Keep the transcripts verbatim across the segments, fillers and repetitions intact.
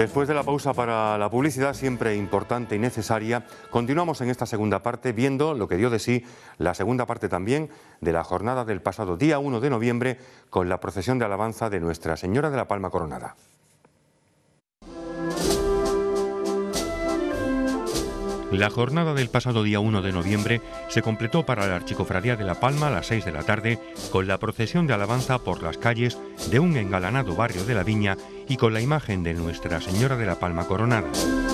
Después de la pausa para la publicidad, siempre importante y necesaria, continuamos en esta segunda parte viendo lo que dio de sí la segunda parte también de la jornada del pasado día uno de noviembre con la procesión de alabanza de Nuestra Señora de la Palma Coronada. La jornada del pasado día uno de noviembre se completó para la Archicofradía de La Palma a las seis de la tarde con la procesión de alabanza por las calles de un engalanado barrio de La Viña y con la imagen de Nuestra Señora de la Palma Coronada.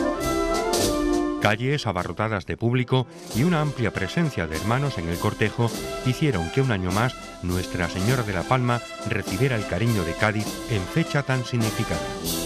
Calles abarrotadas de público y una amplia presencia de hermanos en el cortejo hicieron que un año más Nuestra Señora de la Palma recibiera el cariño de Cádiz en fecha tan significada.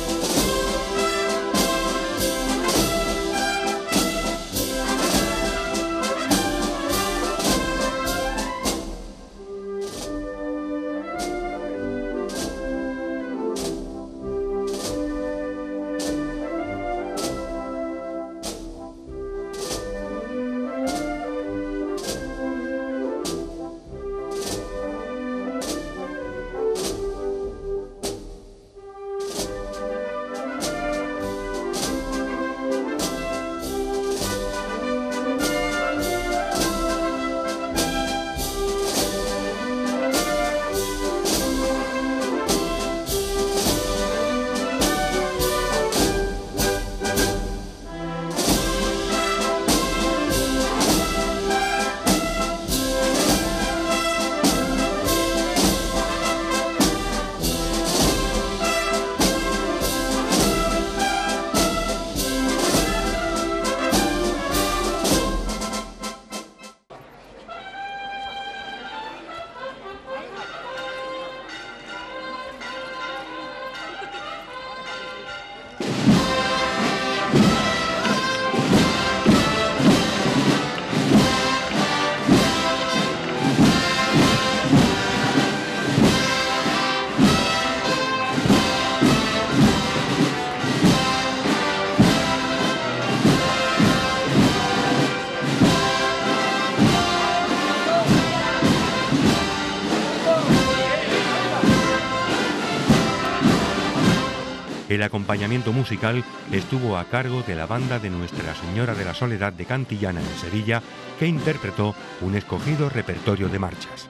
El acompañamiento musical estuvo a cargo de la banda de Nuestra Señora de la Soledad de Cantillana en Sevilla, que interpretó un escogido repertorio de marchas.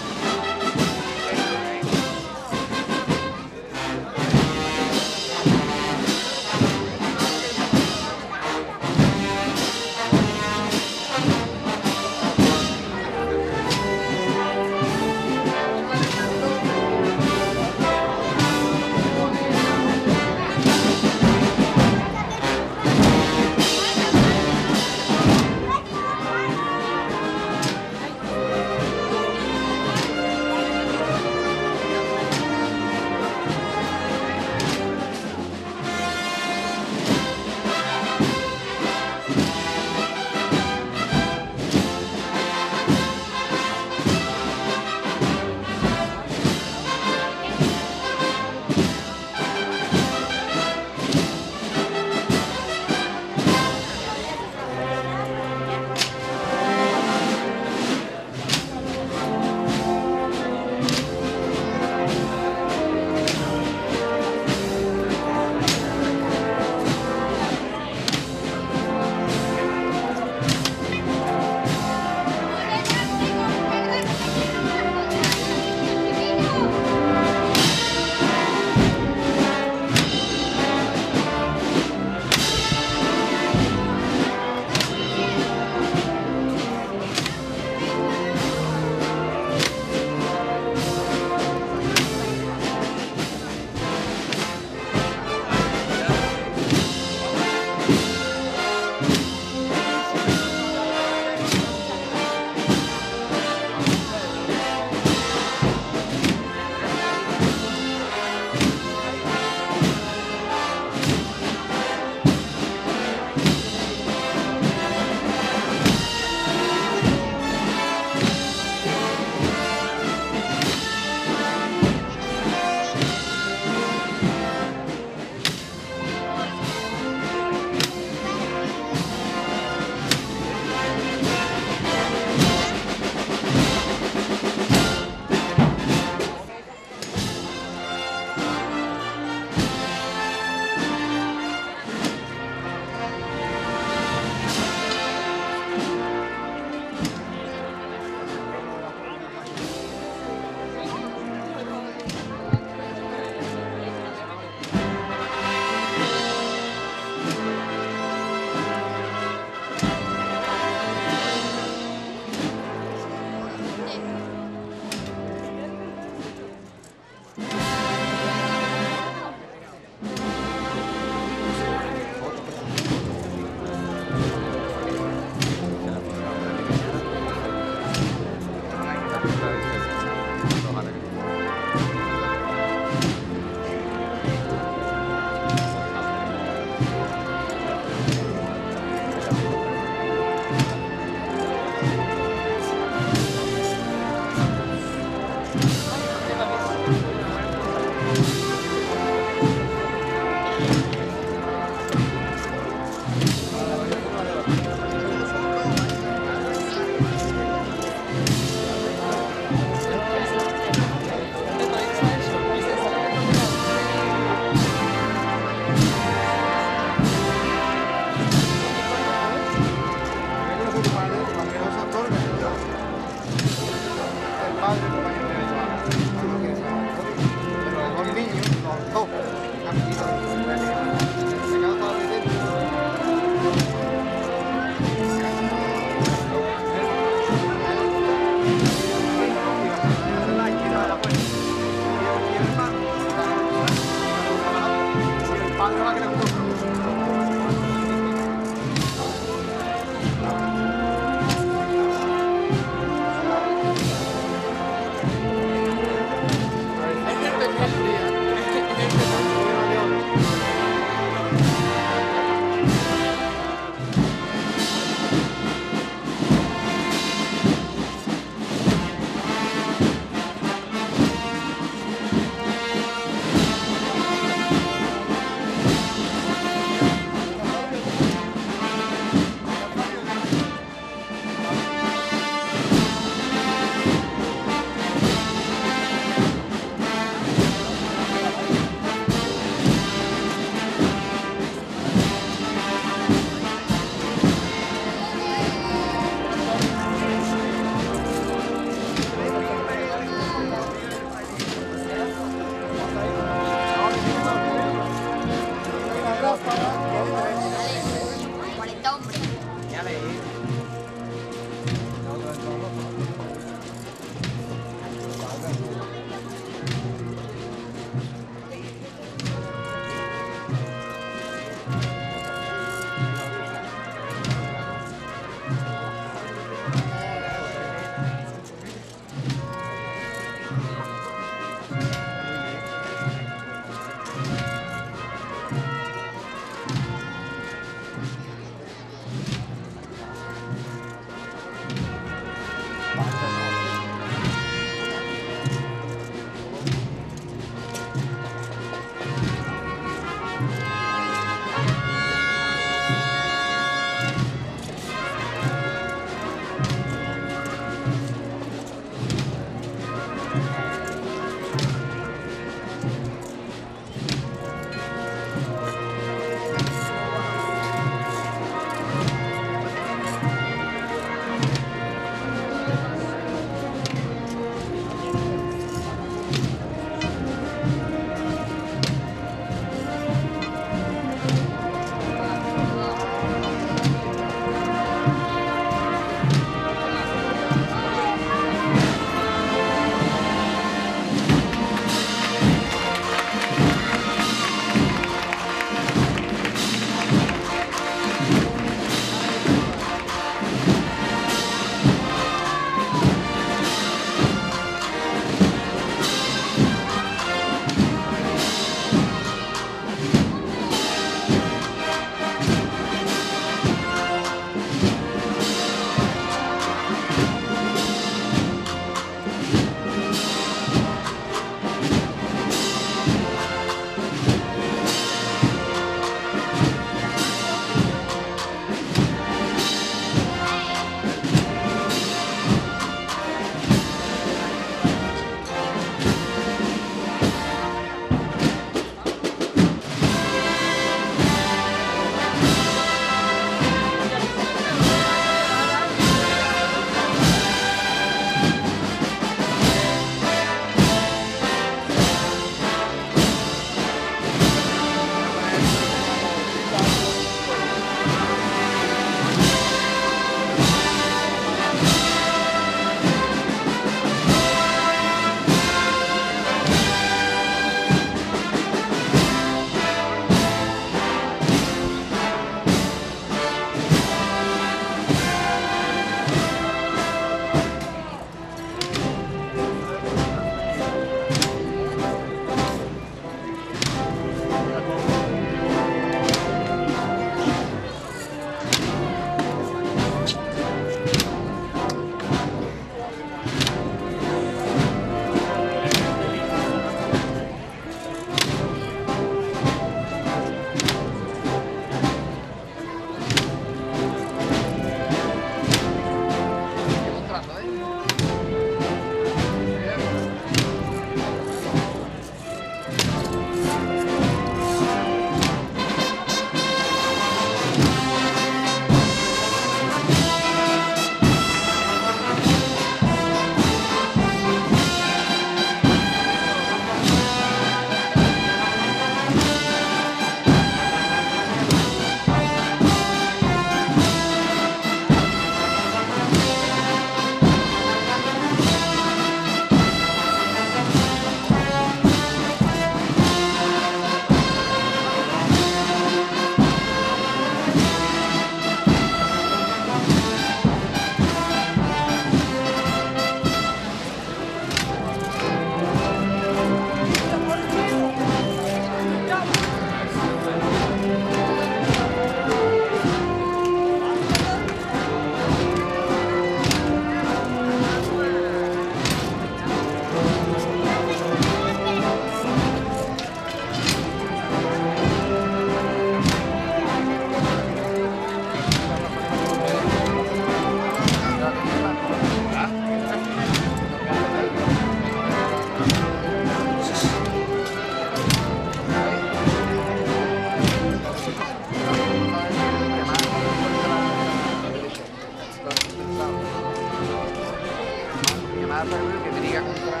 Ah, pero bueno, que tenía que comprar.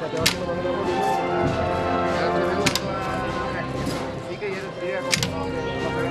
Sí que yo tenía que comprar.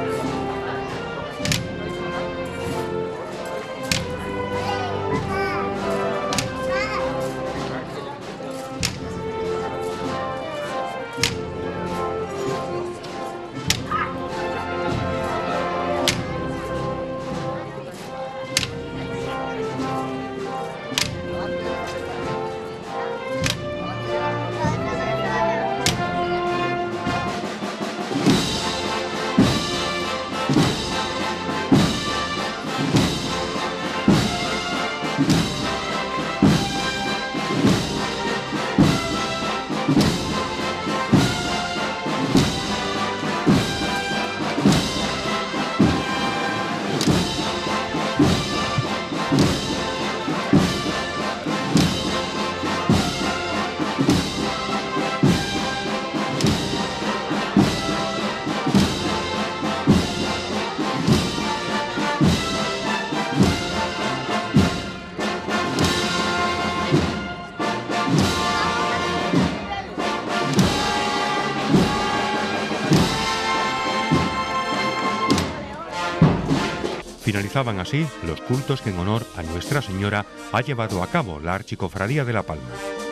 Finalizaban así los cultos que en honor a Nuestra Señora ha llevado a cabo la Archicofradía de La Palma.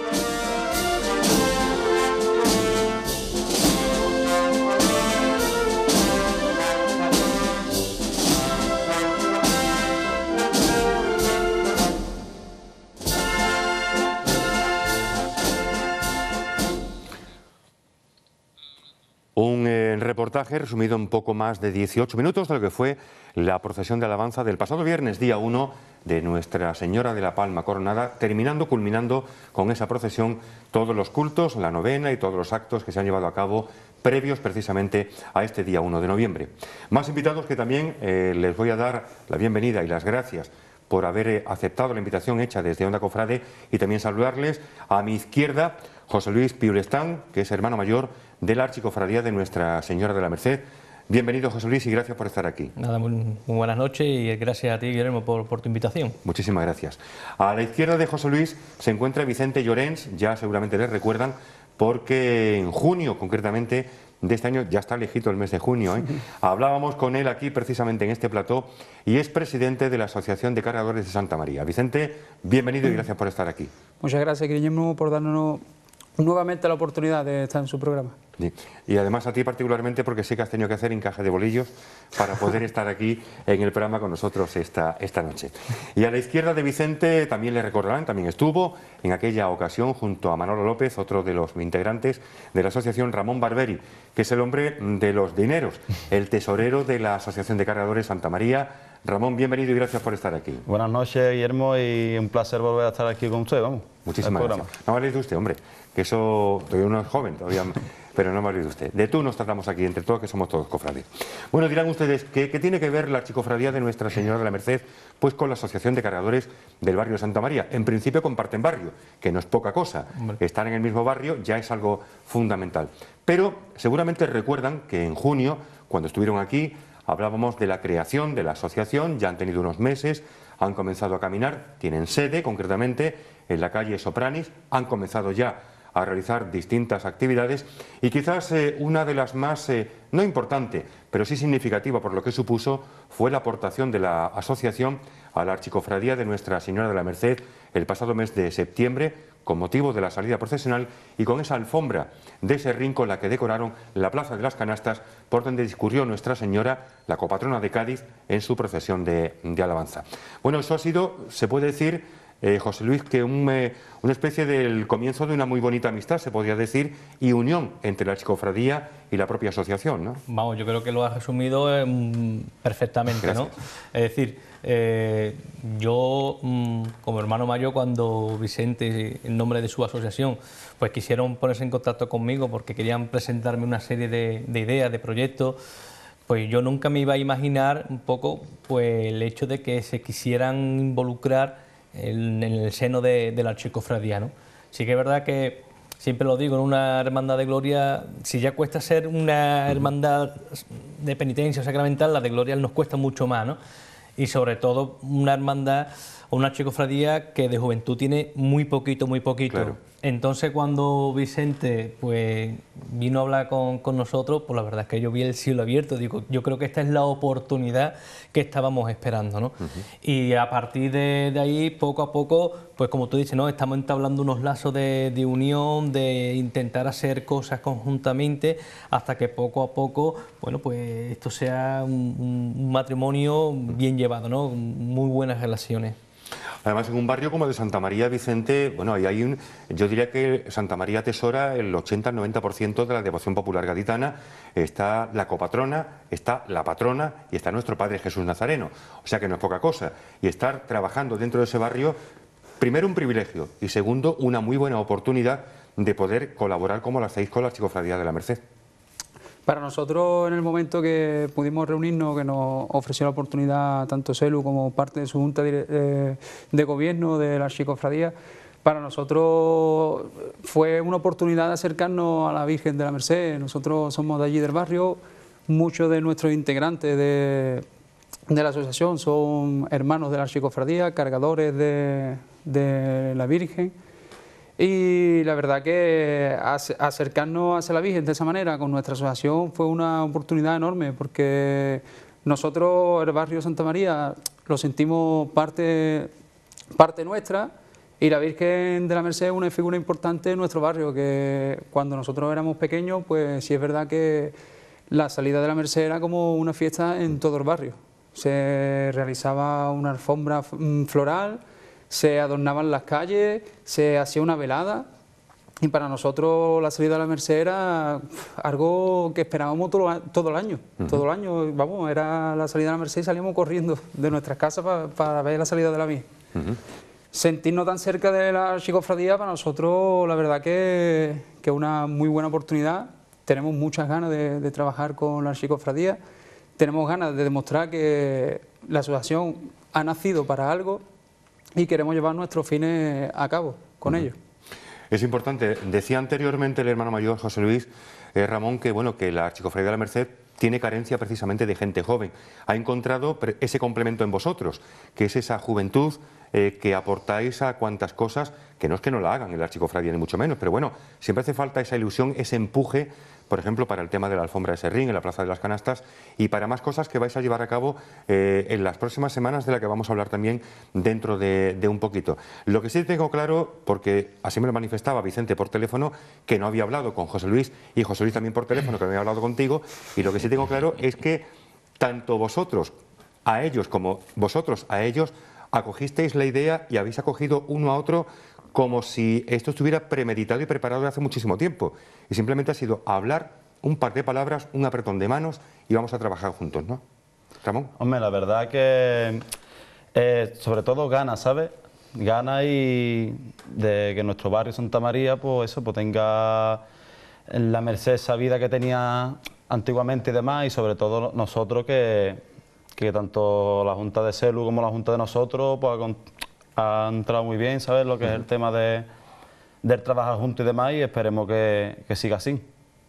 Un eh, reportaje resumido en poco más de dieciocho minutos de lo que fue la procesión de alabanza del pasado viernes, día uno, de Nuestra Señora de la Palma Coronada, terminando, culminando con esa procesión todos los cultos, la novena y todos los actos que se han llevado a cabo previos precisamente a este día uno de noviembre. Más invitados que también eh, les voy a dar la bienvenida y las gracias por haber aceptado la invitación hecha desde Onda Cofrade, y también saludarles a mi izquierda José Luis Piulestán, que es hermano mayor de la Archicofradía de Nuestra Señora de la Merced. Bienvenido, José Luis, y gracias por estar aquí. Nada, muy, muy buenas noches y gracias a ti, Guillermo, por, por tu invitación. Muchísimas gracias. A la izquierda de José Luis se encuentra Vicente Llorens, ya seguramente les recuerdan, porque en junio concretamente de este año, ya está lejito el mes de junio, ¿eh? Hablábamos con él aquí precisamente en este plató, y es presidente de la Asociación de Cargadores de Santa María. Vicente, bienvenido y gracias por estar aquí. Muchas gracias, Guillermo, por darnos nuevamente la oportunidad de estar en su programa. Sí. Y además a ti particularmente, porque sé que has tenido que hacer encaje de bolillos para poder estar aquí en el programa con nosotros esta, esta noche. Y a la izquierda de Vicente también le recordarán, también estuvo en aquella ocasión junto a Manolo López, otro de los integrantes de la asociación, Ramón Barberi, que es el hombre de los dineros, el tesorero de la Asociación de Cargadores Santa María. Ramón, bienvenido y gracias por estar aquí. Buenas noches, Guillermo, y un placer volver a estar aquí con usted, vamos. Muchísimas gracias. No me hables de usted, hombre, que eso, todavía uno es joven, todavía, pero no me hables de usted. De tú nos tratamos aquí entre todos, que somos todos cofrades. Bueno, dirán ustedes, ¿qué, qué tiene que ver la Archicofradía de Nuestra Señora de la Merced pues con la Asociación de Cargadores del barrio de Santa María? En principio comparten barrio, que no es poca cosa. Hombre. Estar en el mismo barrio ya es algo fundamental. Pero seguramente recuerdan que en junio, cuando estuvieron aquí, hablábamos de la creación de la asociación. Ya han tenido unos meses, han comenzado a caminar, tienen sede concretamente en la calle Sopranis, han comenzado ya a realizar distintas actividades, y quizás eh, una de las más, eh, no importante, pero sí significativa por lo que supuso, fue la aportación de la asociación a la Archicofradía de Nuestra Señora de la Merced el pasado mes de septiembre, con motivo de la salida procesional y con esa alfombra de serrín con la que decoraron la Plaza de las Canastas, por donde discurrió Nuestra Señora, la copatrona de Cádiz, en su procesión de, de alabanza. Bueno, eso ha sido, se puede decir, Eh, José Luis, que un, eh, una especie del comienzo de una muy bonita amistad, se podría decir, y unión entre la Archicofradía y la propia asociación, ¿no? Vamos, yo creo que lo has resumido eh, perfectamente, Gracias. ¿no? Es decir, eh, yo mm, como hermano mayor, cuando Vicente, en nombre de su asociación, pues quisieron ponerse en contacto conmigo porque querían presentarme una serie de, de ideas, de proyectos, pues yo nunca me iba a imaginar un poco pues el hecho de que se quisieran involucrar en el seno de, de la Archicofradía, ¿no? Sí que es verdad que, siempre lo digo, en una hermandad de gloria, si ya cuesta ser una hermandad de penitencia sacramental, la de gloria nos cuesta mucho más, ¿no? Y sobre todo una hermandad una chicofradía que de juventud tiene muy poquito, muy poquito. Claro. Entonces cuando Vicente pues vino a hablar con, con nosotros, pues la verdad es que yo vi el cielo abierto. Digo, yo creo que esta es la oportunidad que estábamos esperando, ¿no? Uh-huh. Y a partir de, de ahí, poco a poco, pues como tú dices, ¿no? Estamos entablando unos lazos de, de unión, de intentar hacer cosas conjuntamente, hasta que poco a poco, bueno, pues esto sea un, un matrimonio bien llevado, ¿no? Muy buenas relaciones. Además, en un barrio como de Santa María, Vicente, bueno, ahí hay un, yo diría que Santa María atesora el ochenta al noventa por ciento de la devoción popular gaditana. Está la copatrona, está la patrona y está nuestro Padre Jesús Nazareno. O sea que no es poca cosa. Y estar trabajando dentro de ese barrio, primero un privilegio y segundo una muy buena oportunidad de poder colaborar como lo hacéis con la Chicofradía de la Merced. Para nosotros, en el momento que pudimos reunirnos, que nos ofreció la oportunidad tanto Selu como parte de su junta de, de gobierno de la Chicofradía, para nosotros fue una oportunidad de acercarnos a la Virgen de la Merced. Nosotros somos de allí del barrio, muchos de nuestros integrantes de, de la asociación son hermanos de la Chicofradía, cargadores de, de la Virgen. Y la verdad que acercarnos hacia la Virgen de esa manera con nuestra asociación fue una oportunidad enorme, porque nosotros, el barrio Santa María, lo sentimos parte, parte nuestra, y la Virgen de la Merced es una figura importante en nuestro barrio, que cuando nosotros éramos pequeños, pues sí es verdad que la salida de la Merced era como una fiesta en todo el barrio. Se realizaba una alfombra floral, se adornaban las calles, se hacía una velada, y para nosotros la salida de la Merced era algo que esperábamos todo, todo el año. Uh-huh. Todo el año, vamos, era la salida de la Merced y salíamos corriendo de nuestras casas para, para ver la salida de la Virgen. Uh-huh. Sentirnos tan cerca de la Chicofradía, para nosotros la verdad que es que una muy buena oportunidad. Tenemos muchas ganas de, de trabajar con la Chicofradía, tenemos ganas de demostrar que la asociación ha nacido para algo y queremos llevar nuestros fines a cabo con uh-huh. ellos. Es importante, decía anteriormente el hermano mayor José Luis eh, Ramón que, bueno, que la Chicofradía de la Merced tiene carencia precisamente de gente joven. Ha encontrado ese complemento en vosotros, que es esa juventud eh, que aportáis a cuantas cosas, que no es que no la hagan en la Chicofradía ni mucho menos, pero bueno, siempre hace falta esa ilusión, ese empuje, por ejemplo, para el tema de la alfombra de Serrín, en la Plaza de las Canastas, y para más cosas que vais a llevar a cabo eh, en las próximas semanas, de la que vamos a hablar también dentro de, de un poquito. Lo que sí tengo claro, porque así me lo manifestaba Vicente por teléfono, que no había hablado con José Luis, y José Luis también por teléfono, que no había hablado contigo, y lo que sí tengo claro es que tanto vosotros a ellos como vosotros a ellos acogisteis la idea y habéis acogido uno a otro como si esto estuviera premeditado y preparado de hace muchísimo tiempo. Y simplemente ha sido hablar, un par de palabras, un apretón de manos y vamos a trabajar juntos, ¿no? Ramón. Hombre, la verdad que eh, sobre todo ganas, ¿sabes? Ganas y de que nuestro barrio Santa María, pues eso, pues tenga la Merced esa vida que tenía antiguamente y demás, y sobre todo nosotros que, que tanto la Junta de Selu como la Junta de nosotros, pues ha entrado muy bien, ¿sabes? Lo que uh-huh. es el tema de, del trabajar juntos y demás, y esperemos que, que siga así.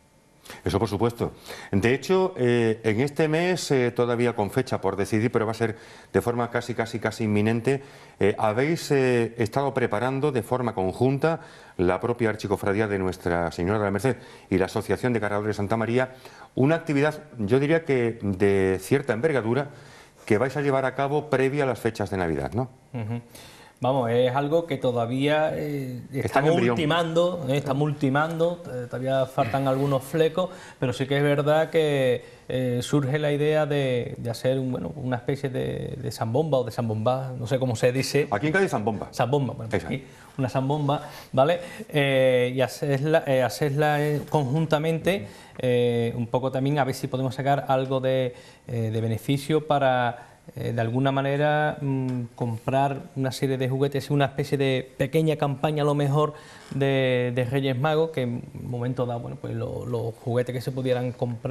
Eso por supuesto. De hecho, eh, en este mes, eh, todavía con fecha por decidir, pero va a ser de forma casi, casi, casi inminente, eh, habéis eh, estado preparando de forma conjunta la propia Archicofradía de Nuestra Señora de la Merced y la Asociación de Cargadores de Santa María, una actividad, yo diría que de cierta envergadura, que vais a llevar a cabo previa a las fechas de Navidad, ¿no? Uh-huh. Vamos, es algo que todavía eh, estamos ultimando, eh, estamos ultimando, eh, todavía faltan algunos flecos, pero sí que es verdad que eh, surge la idea de, de hacer un, bueno, una especie de, de zambomba o de zambomba, no sé cómo se dice. Aquí en Cádiz zambomba. Zambomba, bueno, aquí una zambomba, ¿vale? Eh, y hacerla, eh, hacerla conjuntamente, eh, un poco también a ver si podemos sacar algo de, eh, de beneficio para... Eh, de alguna manera mmm, comprar una serie de juguetes, una especie de pequeña campaña a lo mejor de, de Reyes Magos, que en un momento dado, bueno, pues lo, los juguetes que se pudieran comprar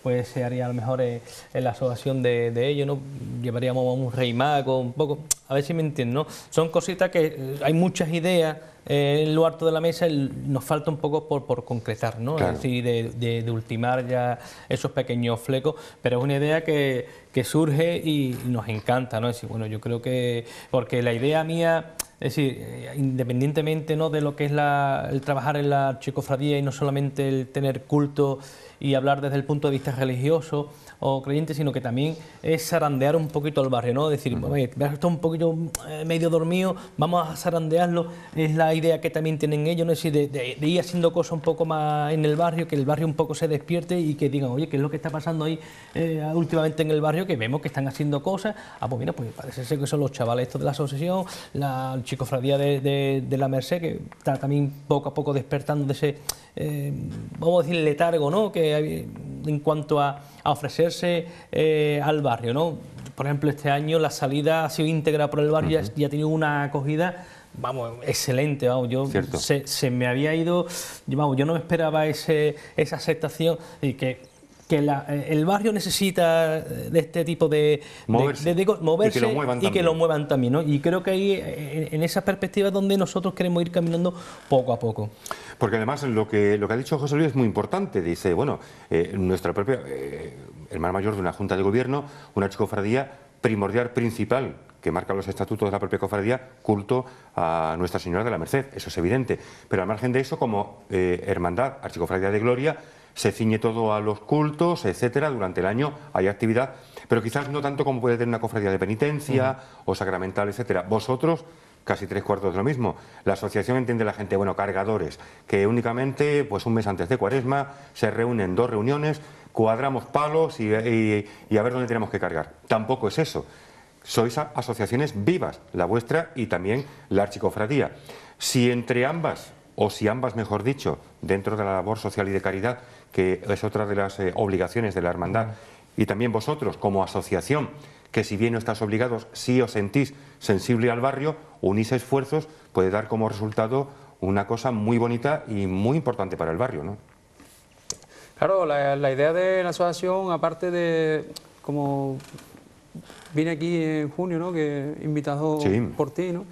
pues se haría a lo mejor en, en la asociación de, de ellos, ¿no? Llevaríamos un rey mago, un poco, a ver si me entienden, ¿no? Son cositas que eh, hay muchas ideas eh, en lo alto de la mesa, el, nos falta un poco por, por concretar, ¿no? Claro. Es decir, de, de, de ultimar ya esos pequeños flecos, pero es una idea que, que surge y, y nos encanta, ¿no? Es decir, bueno, yo creo que, porque la idea mía... Es decir, independientemente, ¿no?, de lo que es la, el trabajar en la archicofradía y no solamente el tener culto y hablar desde el punto de vista religioso o creyente, sino que también es zarandear un poquito el barrio, ¿no? Decir, uh-huh. está un poquito eh, medio dormido, vamos a zarandearlo, es la idea que también tienen ellos, ¿no? Es decir, de, de, de ir haciendo cosas un poco más en el barrio, que el barrio un poco se despierte y que digan, oye, ¿qué es lo que está pasando ahí eh, últimamente en el barrio? Que vemos que están haciendo cosas, ah, pues mira, pues parece ser que son los chavales estos de la asociación, la archicofradía de, de, de la Merced, que está también poco a poco despertando de ese, eh, vamos a decir, letargo, ¿no?, que hay en cuanto a, a ofrecerse eh, al barrio, ¿no? Por ejemplo, este año la salida ha sido íntegra por el barrio, uh-huh. y ha tenido una acogida, vamos, excelente, vamos, yo se, se me había ido, vamos, yo no me esperaba ese, esa aceptación y que que la, el barrio necesita de este tipo de moverse, de, de, de, moverse y que lo muevan y también, que lo muevan también, ¿no? Y creo que ahí, en, en esa perspectiva, es donde nosotros queremos ir caminando poco a poco. Porque además lo que, lo que ha dicho José Luis es muy importante. Dice, bueno, eh, nuestra propia eh, hermana mayor de una junta de gobierno, una archicofradía primordial, principal, que marca los estatutos de la propia cofradía, culto a Nuestra Señora de la Merced, eso es evidente. Pero al margen de eso, como eh, hermandad, archicofradía de gloria, se ciñe todo a los cultos, etcétera. Durante el año hay actividad, pero quizás no tanto como puede tener una cofradía de penitencia uh-huh. o sacramental, etcétera. Vosotros, casi tres cuartos de lo mismo. La asociación entiende la gente, bueno, cargadores, que únicamente, pues un mes antes de Cuaresma, se reúnen dos reuniones, cuadramos palos y, y, y a ver dónde tenemos que cargar. Tampoco es eso. Sois asociaciones vivas, la vuestra y también la archicofradía. Si entre ambas, o si ambas, mejor dicho, dentro de la labor social y de caridad, que es otra de las eh, obligaciones de la hermandad, y también vosotros como asociación, que si bien no estáis obligados, si os sentís sensible al barrio, unís esfuerzos, puede dar como resultado una cosa muy bonita y muy importante para el barrio, ¿no? Claro, la, la idea de la asociación, aparte de, como vine aquí en junio, ¿no?, que invitado sí. por ti, ¿no?,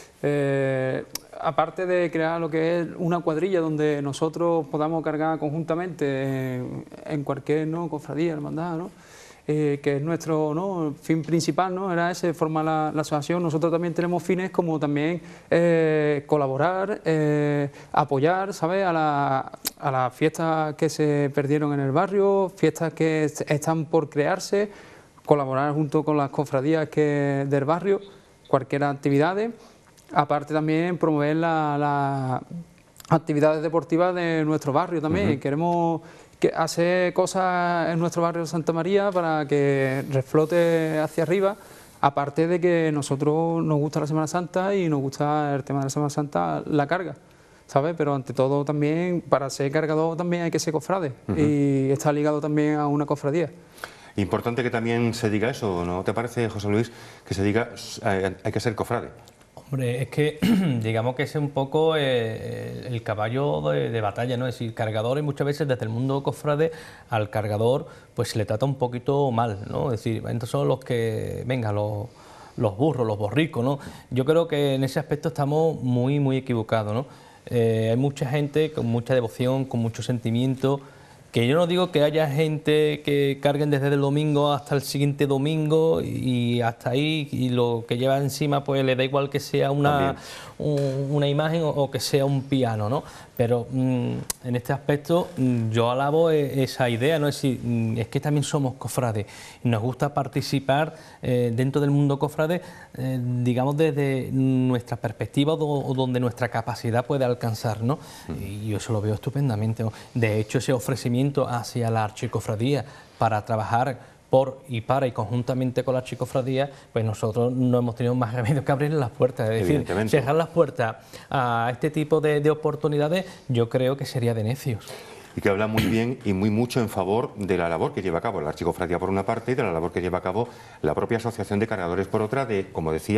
eh, aparte de crear lo que es una cuadrilla donde nosotros podamos cargar conjuntamente en, en cualquier, ¿no?, cofradía, hermandad, ¿no?, eh, que es nuestro, ¿no?, fin principal, ¿no?, era ese, formar la, la asociación. Nosotros también tenemos fines como también eh, colaborar, eh, apoyar, ¿sabes?, a, la, a las fiestas que se perdieron en el barrio, fiestas que están por crearse, colaborar junto con las cofradías que, del barrio, cualquier actividades. Aparte también promover las la actividades deportivas de nuestro barrio también. Uh-huh. Queremos que hacer cosas en nuestro barrio de Santa María para que reflote hacia arriba, aparte de que nosotros nos gusta la Semana Santa y nos gusta el tema de la Semana Santa, la carga, ¿sabes? Pero ante todo también, para ser cargador también hay que ser cofrade. Uh-huh. Y está ligado también a una cofradía. Importante que también se diga eso, ¿no te parece, José Luis? Que se diga, eh, hay que ser cofrade. Hombre, es que digamos que es un poco eh, el caballo de, de batalla, ¿no? Es decir, cargadores muchas veces desde el mundo cofrade al cargador pues se le trata un poquito mal, ¿no? Es decir, estos son los que, venga, los, los burros, los borricos, ¿no? Yo creo que en ese aspecto estamos muy, muy equivocados, ¿no? Eh, hay mucha gente con mucha devoción, con mucho sentimiento, que yo no digo que haya gente que carguen desde el domingo hasta el siguiente domingo y hasta ahí, y lo que lleva encima pues le da igual que sea una, un, una imagen o, o que sea un piano, ¿no? Pero mmm, en este aspecto mmm, yo alabo esa idea, ¿no? Es decir, mmm, es que también somos cofrades y nos gusta participar eh, dentro del mundo cofrade, eh, digamos desde nuestra perspectiva o, o donde nuestra capacidad puede alcanzar, ¿no? Mm. Y yo eso lo veo estupendamente, ¿no? De hecho, ese ofrecimiento hacia la archicofradía para trabajar por y para y conjuntamente con la archicofradía, pues nosotros no hemos tenido más remedio que abrir las puertas. Es decir, cerrar las puertas a este tipo de, de oportunidades, yo creo que sería de necios. Y que habla muy bien y muy mucho en favor de la labor que lleva a cabo la archicofradía por una parte y de la labor que lleva a cabo la propia asociación de cargadores por otra, de, como decía,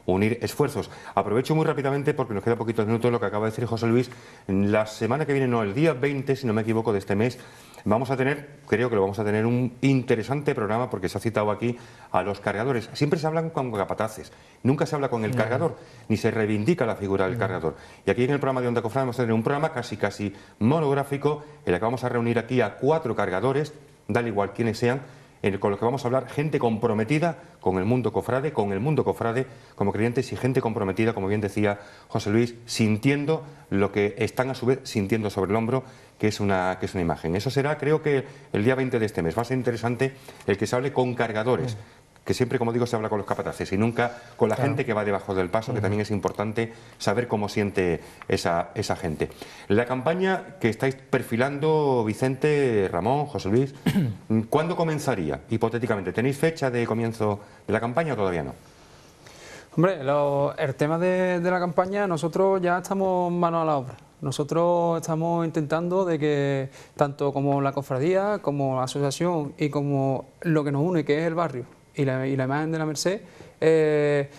unir esfuerzos. Aprovecho muy rápidamente, porque nos queda poquitos minutos, lo que acaba de decir José Luis. La semana que viene, no, el día veinte, si no me equivoco, de este mes, vamos a tener, creo que lo vamos a tener, un interesante programa, porque se ha citado aquí a los cargadores. Siempre se hablan con capataces, nunca se habla con el cargador, ni se reivindica la figura del cargador. Y aquí en el programa de Onda Cofrade vamos a tener un programa casi casi monográfico, en el que vamos a reunir aquí a cuatro cargadores, da igual quiénes sean, en el, con los que vamos a hablar, gente comprometida con el mundo cofrade, con el mundo cofrade como creyentes, y gente comprometida, como bien decía José Luis, sintiendo lo que están a su vez sintiendo sobre el hombro, que es una, que es una imagen. Eso será, creo que el día veinte de este mes. Va a ser interesante el que se hable con cargadores, que siempre, como digo, se habla con los capataces y nunca con la claro. gente que va debajo del paso, que también es importante saber cómo siente esa, esa gente. La campaña que estáis perfilando, Vicente, Ramón, José Luis, ¿cuándo comenzaría, hipotéticamente? ¿Tenéis fecha de comienzo de la campaña o todavía no? Hombre, lo, el tema de, de la campaña, nosotros ya estamos manos a la obra. Nosotros estamos intentando de que, tanto como la cofradía, como la asociación y como lo que nos une, que es el barrio, y la, y la imagen de la Merced, eh,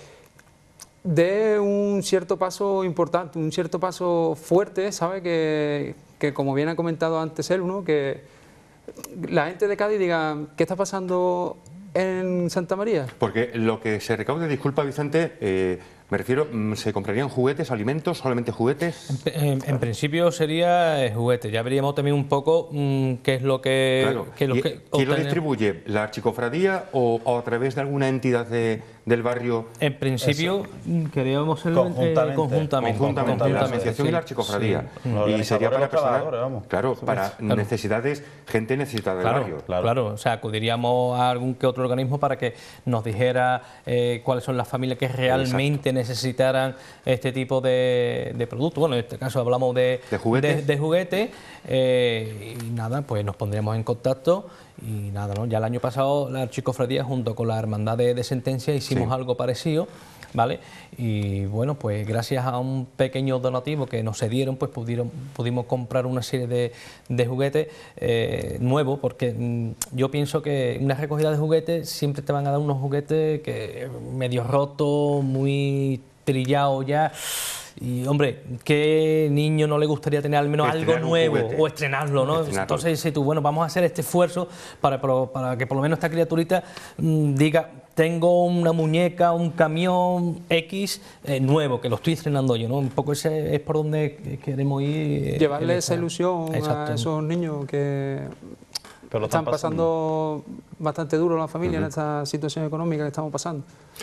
dé un cierto paso importante, un cierto paso fuerte, ¿sabe? Que, que como bien ha comentado antes él, ¿no? Que la gente de Cádiz diga, ¿qué está pasando en Santa María? Porque lo que se recaude, disculpa Vicente, eh, me refiero, ¿se comprarían juguetes, alimentos, solamente juguetes? En, en, en principio sería eh, juguetes, ya veríamos también un poco mmm, qué es lo que... Claro. Qué es lo ¿Y, que ¿Quién lo distribuye? ¿La archicofradía o, o a través de alguna entidad de, del barrio? En principio Eso. queríamos hacerlo conjuntamente, eh, conjuntamente, conjuntamente, conjuntamente, la asociación sí, y la archicofradía. Sí. Y sería para personas, vamos. claro, para Claro. necesidades, gente necesitada del Claro, barrio. claro, claro, o sea, acudiríamos a algún que otro organismo para que nos dijera eh, cuáles son las familias que realmente Exacto. necesitaran este tipo de, de productos. Bueno, en este caso hablamos de, de juguetes, de, de juguete, eh, y nada, pues nos pondríamos en contacto. Y nada, ¿no? Ya el año pasado la Archicofradía junto con la Hermandad de, de Sentencia hicimos sí. algo parecido, ¿vale? Y bueno, pues gracias a un pequeño donativo que nos cedieron, pues pudieron, pudimos comprar una serie de, de juguetes eh, nuevos, porque mmm, yo pienso que una recogida de juguetes siempre te van a dar unos juguetes que medio rotos, muy trillados ya. Y hombre, ¿qué niño no le gustaría tener al menos estrenar algo nuevo juguete. o estrenarlo, ¿no? Estrenarlo. Entonces dices tú, bueno, vamos a hacer este esfuerzo para, para que por lo menos esta criaturita mmm, diga, tengo una muñeca, un camión X eh, nuevo, que lo estoy estrenando yo, ¿no? Un poco ese es por donde queremos ir. Eh, Llevarle esa ilusión Exacto. a esos niños que Pero están pasando, pasando bastante duro la familia uh-huh. en esta situación económica que estamos pasando.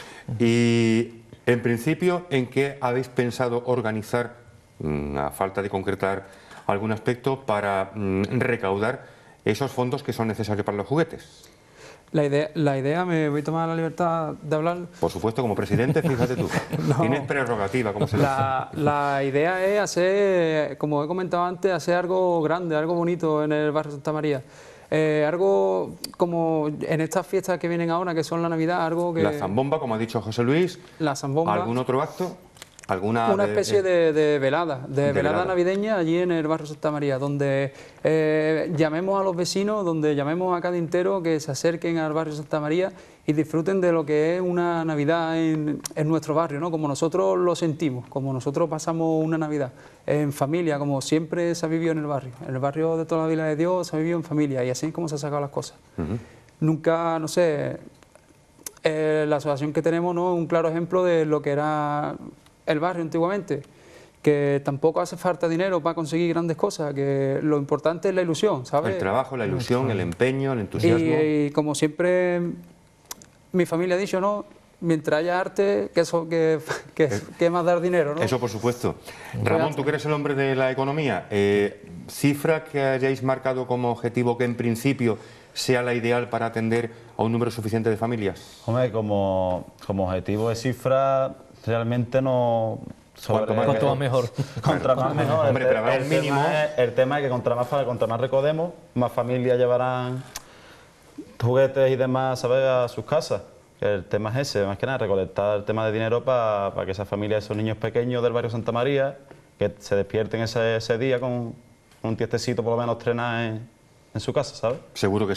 Y en principio, ¿en qué habéis pensado organizar, a falta de concretar algún aspecto, para recaudar esos fondos que son necesarios para los juguetes? La idea, la idea, me voy a tomar la libertad de hablar. Por supuesto, como presidente, fíjate tú, no. tienes prerrogativa, como se la, la idea es hacer, como he comentado antes, hacer algo grande, algo bonito en el barrio Santa María. Eh, algo como en estas fiestas que vienen ahora, que son la Navidad, algo que... La zambomba, como ha dicho José Luis. La zambomba. ¿Algún otro acto? ¿Alguna Una de, especie de, de velada, de, de velada, velada navideña allí en el barrio Santa María, donde eh, llamemos a los vecinos, donde llamemos a cada entero que se acerquen al barrio Santa María y disfruten de lo que es una Navidad en, en nuestro barrio, ¿no? Como nosotros lo sentimos, como nosotros pasamos una Navidad en familia, como siempre se ha vivido en el barrio. En el barrio de toda la Vila de Dios se ha vivido en familia y así es como se han sacado las cosas. Uh-huh. Nunca, no sé, eh, la asociación que tenemos, ¿no? Un claro ejemplo de lo que era el barrio antiguamente, que tampoco hace falta dinero para conseguir grandes cosas, que lo importante es la ilusión, ¿sabes? El trabajo, la ilusión, el empeño, el entusiasmo. Y, y como siempre mi familia ha dicho, ¿no? Mientras haya arte, que eso que, que, que más dar dinero, ¿no? Eso por supuesto. Ramón, tú que eres el hombre de la economía, eh, ¿cifra que hayáis marcado como objetivo que en principio sea la ideal para atender a un número suficiente de familias? Hombre, como, como objetivo de cifra, realmente no... Sobre, ¿Cuánto, ¿Cuánto más mejor? Contra más mejor. Hombre, pero el, el, mínimo... tema es, el tema es que contra más, contra más recordemos, más familias llevarán juguetes y demás, ¿sabes?, a sus casas. El tema es ese, más que nada, recolectar el tema de dinero para pa que esas familias, esos niños pequeños del barrio Santa María, que se despierten ese, ese día con un tiestecito por lo menos estrenar en, en su casa, ¿sabes? Seguro que sí.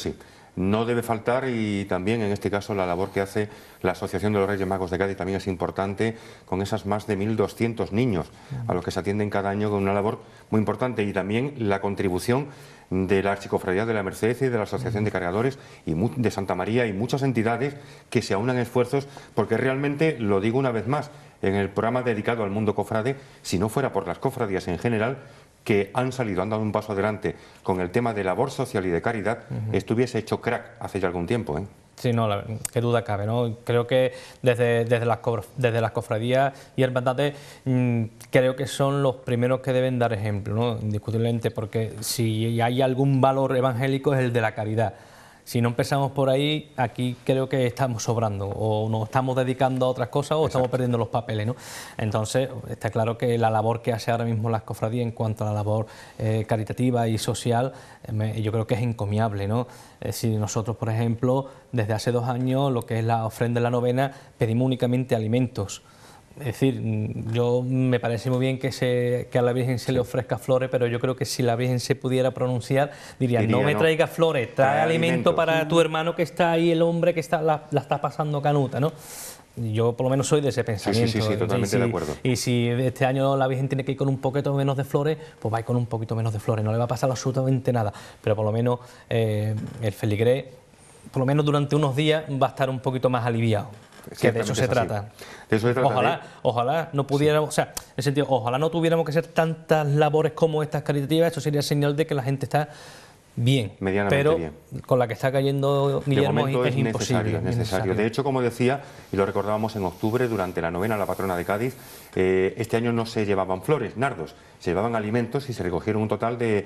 no debe faltar, y también en este caso la labor que hace la Asociación de los Reyes Magos de Cádiz también es importante, con esas más de mil doscientos niños a los que se atienden cada año, con una labor muy importante, y también la contribución de la Archicofradía de la Merced y de la Asociación de Cargadores y de Santa María y muchas entidades que se aunan esfuerzos, porque realmente, lo digo una vez más, en el programa dedicado al mundo cofrade, si no fuera por las cofradías en general, que han salido, han dado un paso adelante con el tema de labor social y de caridad, uh-huh. estuviese hecho crack hace ya algún tiempo, ¿eh? Sí, no, la, qué duda cabe, ¿no? Creo que desde, desde, las, desde las cofradías y hermandades mmm, creo que son los primeros que deben dar ejemplo, ¿no? Indiscutiblemente, porque si hay algún valor evangélico es el de la caridad. Si no empezamos por ahí, aquí creo que estamos sobrando, o nos estamos dedicando a otras cosas o Exacto. estamos perdiendo los papeles, ¿no? Entonces, está claro que la labor que hace ahora mismo las cofradías en cuanto a la labor eh, caritativa y social, eh, me, yo creo que es encomiable, ¿no? Eh, si nosotros, por ejemplo, desde hace dos años, lo que es la ofrenda de la novena, pedimos únicamente alimentos. Es decir, yo me parece muy bien que, se, que a la Virgen se sí. le ofrezca flores, pero yo creo que si la Virgen se pudiera pronunciar, diría, diría no me no. traigas flores, trae, trae alimento, alimento para tu hermano que está ahí, el hombre que está, la, la está pasando canuta, ¿no? Yo por lo menos soy de ese pensamiento. Sí, sí, sí, sí totalmente y si, de acuerdo. Y si este año la Virgen tiene que ir con un poquito menos de flores, pues va a ir con un poquito menos de flores, no le va a pasar absolutamente nada, pero por lo menos eh, el feligrés, por lo menos durante unos días, va a estar un poquito más aliviado. Que de eso se trata. De eso se trata. Ojalá, de... ojalá no pudiéramos, sí. o sea, en el sentido, ojalá no tuviéramos que hacer tantas labores como estas caritativas, eso sería señal de que la gente está bien, pero bien. con la que está cayendo Guillermo es, es imposible. Necesario, es necesario. De hecho, como decía, y lo recordábamos en octubre, durante la novena a la patrona de Cádiz, eh, este año no se llevaban flores, nardos, se llevaban alimentos y se recogieron un total de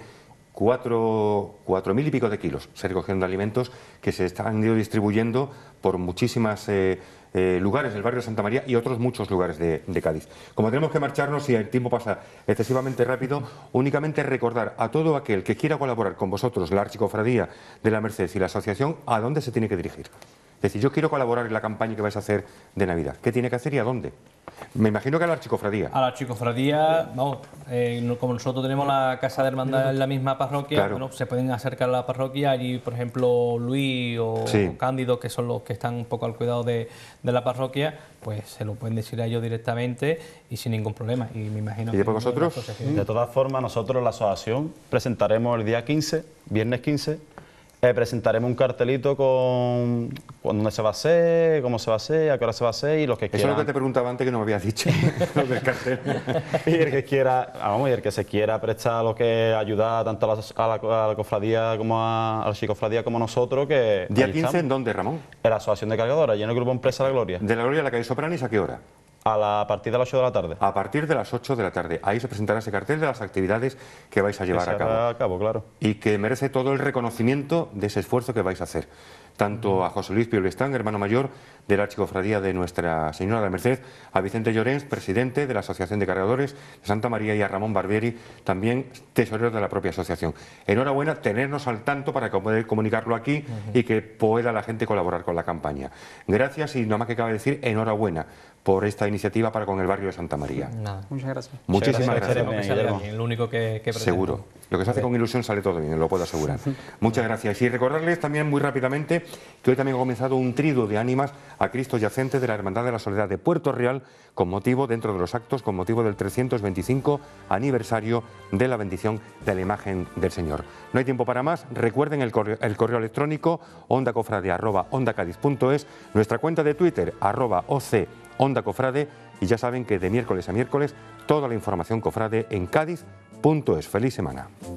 Cuatro, cuatro mil y pico de kilos se recogieron de alimentos que se están ido distribuyendo por muchísimas eh, eh, lugares del barrio de Santa María y otros muchos lugares de, de Cádiz. Como tenemos que marcharnos y el tiempo pasa excesivamente rápido, únicamente recordar a todo aquel que quiera colaborar con vosotros, la Archicofradía de la Merced y la Asociación, a dónde se tiene que dirigir. Es decir, yo quiero colaborar en la campaña que vais a hacer de Navidad. ¿Qué tiene que hacer y a dónde? Me imagino que a la Archicofradía. A la Archicofradía, vamos, eh, como nosotros tenemos la Casa de Hermandad en la misma parroquia, claro. bueno, se pueden acercar a la parroquia, allí por ejemplo Luis o, sí. o Cándido, que son los que están un poco al cuidado de, de la parroquia, pues se lo pueden decir a ellos directamente y sin ningún problema. Y me imagino ¿Y que vosotros? De todas formas, nosotros la asociación presentaremos el día quince, viernes quince, Eh, presentaremos un cartelito con, con dónde se va a hacer, cómo se va a hacer, a qué hora se va a hacer y los que quieran. Eso es lo que te preguntaba antes que no me habías dicho, lo del cartel. Y el que quiera, vamos, y el que se quiera prestar lo que ayuda tanto a la, a la, a la cofradía como a, a la Archicofradía como a nosotros, que... ¿Día quince en dónde, Ramón? En la Asociación de Cargadores, y en el Grupo Empresa La Gloria. ¿De La Gloria a la calle Sopranis a qué hora? A, la, a partir de las ocho de la tarde. A partir de las ocho de la tarde. Ahí se presentará ese cartel de las actividades que vais a llevar que se a cabo. a cabo, claro. Y que merece todo el reconocimiento de ese esfuerzo que vais a hacer. Tanto a José Luis Piolestán, hermano mayor de la Archicofradía de Nuestra Señora de la Merced, a Vicente Llorens, presidente de la Asociación de Cargadores de Santa María, y a Ramón Barbieri, también tesorero de la propia asociación. Enhorabuena, tenernos al tanto para poder comunicarlo aquí uh-huh. y que pueda la gente colaborar con la campaña. Gracias, y nada más que cabe decir, enhorabuena por esta iniciativa para con el barrio de Santa María. Nada. Muchas gracias. Muchísimas gracias. gracias. Que salga bien, lo único que, que Seguro. Lo que se hace con ilusión sale todo bien, lo puedo asegurar. Muchas gracias. Y recordarles también muy rápidamente que hoy también ha comenzado un triduo de ánimas a Cristo Yacente de la Hermandad de la Soledad de Puerto Real, con motivo, dentro de los actos, con motivo del trescientos veinticinco aniversario de la bendición de la imagen del Señor. No hay tiempo para más. Recuerden el correo, el correo electrónico ondacofrade arroba ondacadiz punto es, nuestra cuenta de Twitter arroba oc ondacofrade, y ya saben que de miércoles a miércoles toda la información cofrade en cádiz punto es. Feliz semana.